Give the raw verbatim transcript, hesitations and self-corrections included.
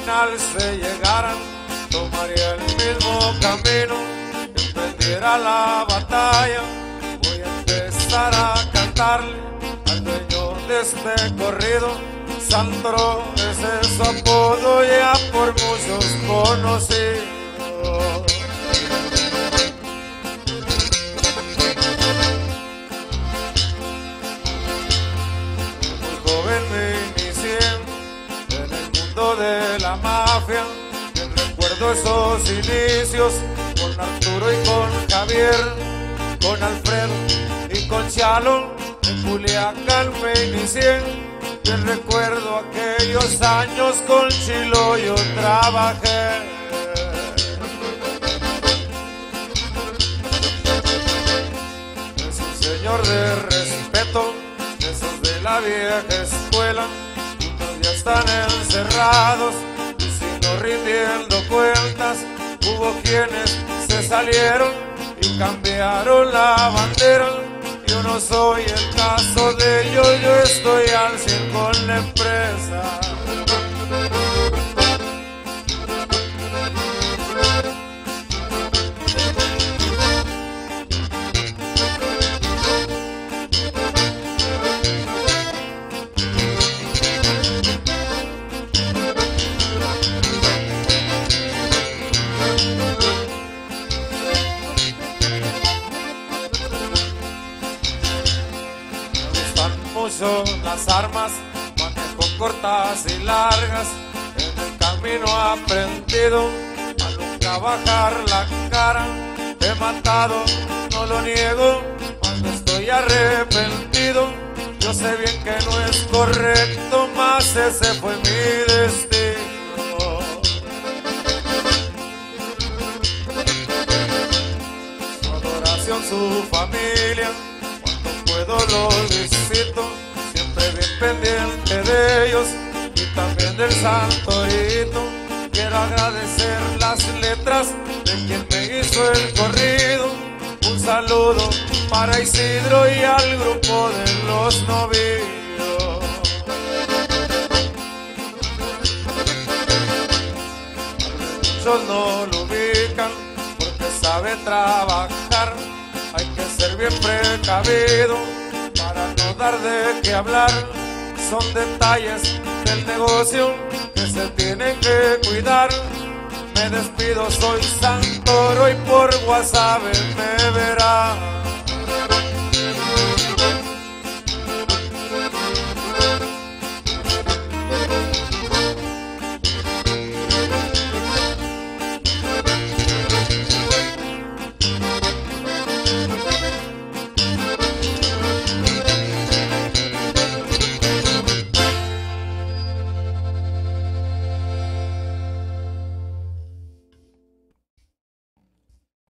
final se llegaran, tomaría el mismo camino, emprendiera la batalla. Voy a empezar a cantarle al dueño de este corrido. Santoro, ese es su apodo, ya por muchos conocido. Muy joven me inicié en el mundo de la mafia. Bien recuerdo esos inicios con Arturo y con Javier, con Alfredo y con Chalo. En Culiacán me inicié. Bien recuerdo aquellos años, con Chilo yo trabajé. Es un señor de respeto, de esos de la vieja escuela. Unos ya están encerrados y sino rindiendo cuentas. Hubo quienes se salieron y cambiaron la bandera. Yo no soy el caso de ellos, yo estoy al cien con la empresa. Mucho las armas, manejo cortas y largas. En el camino he aprendido a nunca bajar la cara. He matado, no lo niego, cuando estoy arrepentido. Yo sé bien que no es correcto, mas ese fue mi destino. Su adoración, su familia, puedo los visito, siempre bien pendiente de ellos y también del Santorito. Quiero agradecer las letras de quien me hizo el corrido. Un saludo para Isidro y al grupo de los novillos. Muchos no lo ubican porque sabe trabajar. Hay que ser bien precavido para no dar de qué hablar. Son detalles del negocio que se tienen que cuidar. Me despido, soy Santoro y por WhatsApp me verá.